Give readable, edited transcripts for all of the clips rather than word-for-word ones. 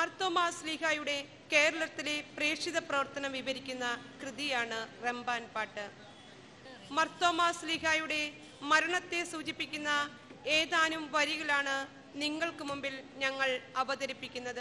മാർത്തോമാ ശ്ലീഹായുടെ കേരളത്തിലെ പ്രേക്ഷിത പ്രവർത്തനം വിവരിക്കുന്ന കൃതിയാണ് റംബാൻ പാട്ട്. മാർത്തോമാ ശ്ലീഹായുടെ മരണത്തെ സൂചിപ്പിക്കുന്ന ഏതാനും വരികളാണ് നിങ്ങൾക്ക് മുമ്പിൽ ഞങ്ങൾ അവതരിപ്പിക്കുന്നത്.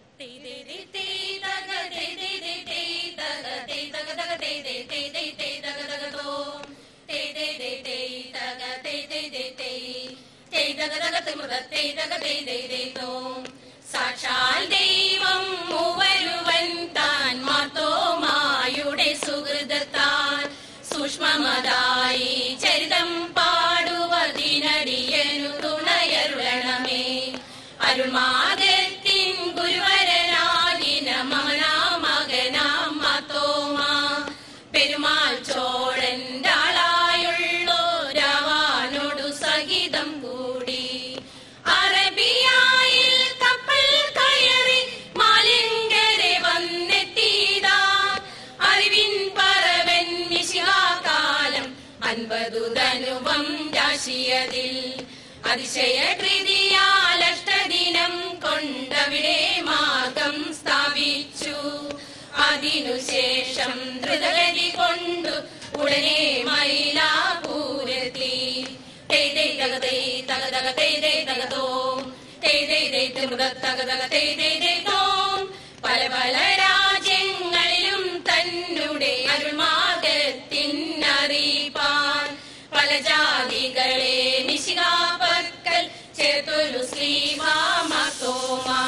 സാക്ഷാൽ ദൈവം മൂവരുവൻ താൻ മാർത്തോമായുടെ സുഹൃതത്താൻ സൂക്ഷ്മമതായി ചരിതം പാടുവതിനടിയനു തുണയരുളണമേ. അരുൾമാർഗത്തിൻ ഗുരുവരനാകിന മമനാം മകനാം മാർത്തോമാ പെരുമാൾ ചോഴന്റെ ആളായുള്ളോരാവാനോടു സഹിതം കൂടി അറബിയായിൽ കപ്പൽ കയറി മാലിങ്കരെ വന്നെത്തിയതാ. അറിവിൻ പറവൻ മിശിഹാകാലം 50 ധനുവം രാശിയതിൽ അതിശയ കൃതിയാൽ അഷ്ടദിനം കൊണ്ടവിടെ മാർഗം സ്ഥാപിച്ചു. അതിനുശേഷം ദ്രുതഗതി കൊണ്ടു ഉടനെ മൈലാപൂരത്തി പല പല രാജ്യങ്ങളിലും തന്നെ അരുൾമാർഗത്തിനറിയിപ്പാൻ പല ജാതികളെ മിശിഹാപക്കൽ ചേർത്തൊരു ശ്ലീഹാ മാർത്തോമാ.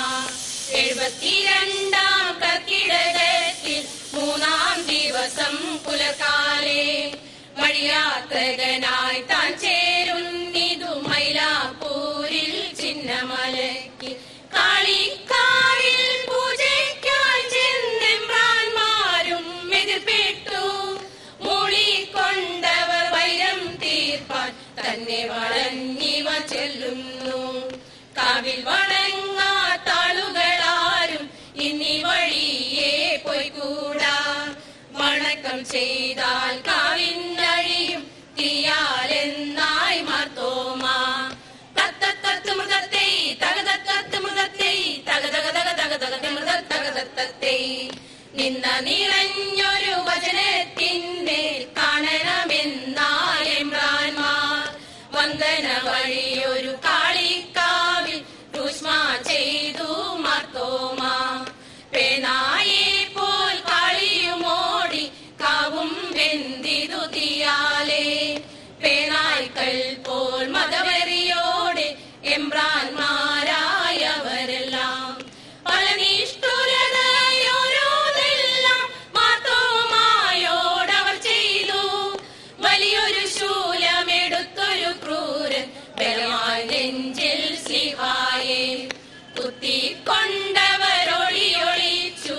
72 കർക്കിടകത്തിൽ 3-ാം ദിവസം പുലർക്കാലേ വഴിയാത്രകനായി താൻ ചേരുന്നിതു മൈലാപ്പൂരിൽ ചിന്നമലയ്ക്ക് കാളിക്കാവിൽ പൂജയ്ക്കായി ചെന്നെമ്പ്രാന്മാരും എതിർപ്പെട്ടു. മൂളിക്കൊണ്ടവർ വൈരം തീർപ്പാൻ തന്നെ വളഞ്ഞിവ ചെല്ലുന്നു. കാവിൽ വണങ്ങാത്താളുകളാരും ഇനി വഴിയെ പോയിക്കൂടാ. വണക്കം ചെയ്താൽ കാവിന്നഴിയും തീയാലെന്നായി മാർത്തോമാ. തത്തത്തത്ത് മൃതത്തെ തകതത്തത്ത് മൃതത്തെ തകതകതകതകതകത്തെ മൃതത്തകതത്തത്തെ നിന്ന നിറഞ്ഞൊരു വചനത്തിന്മേൽ കാണണമെന്നായ എമ്പ്രാന്മാർ വന്ദന വഴിയൊരു കാളിക്കാവിൽ ൂഷ്മാ ചെയ്തു മാർത്തോമാ. പേനായെ പോൽ കാളിയുമോടി കാവും വെന്തിതു തീയാലേ. പേനായ്ക്കൾ പോൽ മതവെറിയോടെ എമ്പ്രാന്മാരായവരെല്ലാം പല നിഷ്ഠുരതയോരോന്നെല്ലാം മാർത്തോമായോടവർ ചെയ്തു. വലിയൊരു ശൂലമെടുത്തൊരു ക്രൂരൻ ബലമായി നെഞ്ചിൽ ശ്ലീഹായെ കുത്തിക്കൊണ്ടവരൊളിയൊളിച്ചു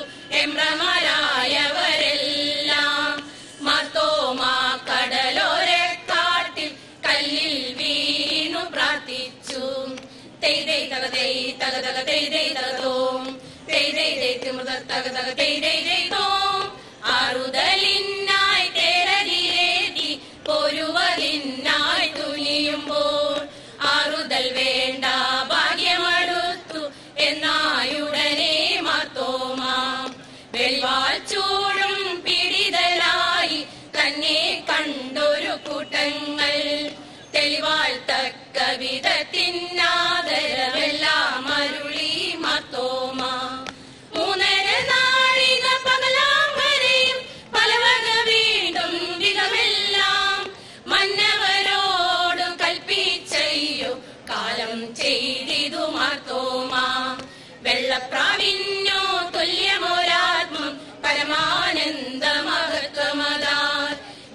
എമ്പ്രമാരായവരെല്ലാം. മാർത്തോമാ കടലോരക്കാട്ടിൽ കല്ലിൽ വീണു പ്രാർത്ഥിച്ചു. തെയ്തൈ തകതൈ തകതക തെയ്തൈ തകതോം തെയ്തൈ തെയ്ത്ത് മൃത തകതക തെയ്തൈ തെയ്തോം. ആറുതലിനായി തേരതിരേതി പോരുവതിനായി തുനിയുമ്പോൾ ആറുതൽ വേണ്ട ഭാഗ്യമടുത്തു എന്നായുടനെ മാർത്തോമാ. വെളിവാൾ ചൂടും പീഡിതനായി തന്നെ കണ്ടൊരു കൂട്ടങ്ങൾ തെളിവാൾ തക്ക വിധത്തിനാദരവെല്ലാം അരുളി മാർത്തോമാ. 3.5 നാഴിക പകലാം വരെയും പലവക വീണ്ടും വിധമെല്ലാം മന്നവരോട് കൽപ്പിച്ചയ്യോ കാലം ചെയ്തിതു മാർത്തോമാ. വെള്ളപ്രാവിനോ തുല്യമൊരാത്മം പരമാനന്ദ മഹത്വമതാൽ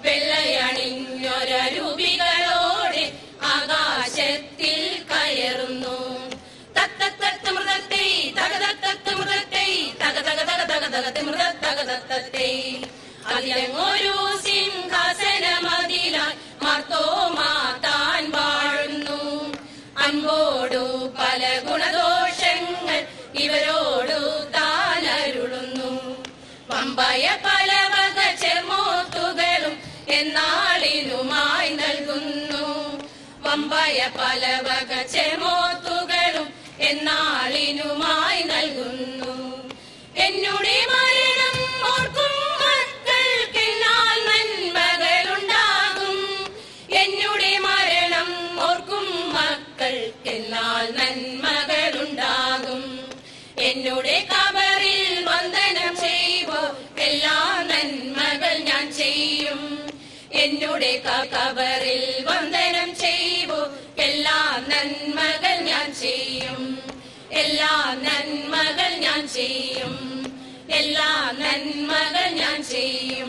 വെള്ളയണിഞ്ഞൊരൂപികളോടെ ആകാശത്തിൽ കയറുന്നു. തത്തത്തത്ത് മൃതത്തെ തകതത്തത്ത് മൃതത്തെ തകതകതകതകതകത്തെ മൃതത്തകതത്തത്തെ അതിലൊരു സിംഹാസനമതിലായി മാർത്തോമാ താൻ വാഴുന്നു. അൻപോടു പല ഗുണദോഷങ്ങൾ ഇവരോടു താനരുളുന്നു. പമ്പയ പല വക ചെമോത്തുകളും എന്നാളിനുമായി നൽകുന്നു. പമ്പയ പല വക ചെമോത്തുകളും എന്നാളിനുമായി നൽകുന്നു. എന്നുടെ കബറിൽ വന്ദനം ചെയ്യുവോ എല്ലാ നന്മകൾ ഞാൻ ചെയ്യും. എന്നുടെ കബറിൽ വന്ദനം ചെയ്യുവോ എല്ലാ നന്മകൾ ഞാൻ ചെയ്യും. എല്ലാ നന്മകൾ ഞാൻ ചെയ്യും. എല്ലാ നന്മകൾ ഞാൻ ചെയ്യും.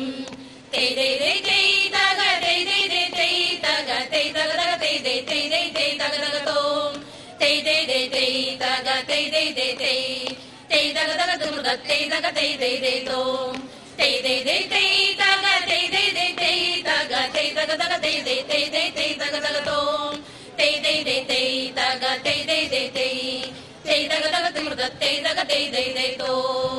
ോ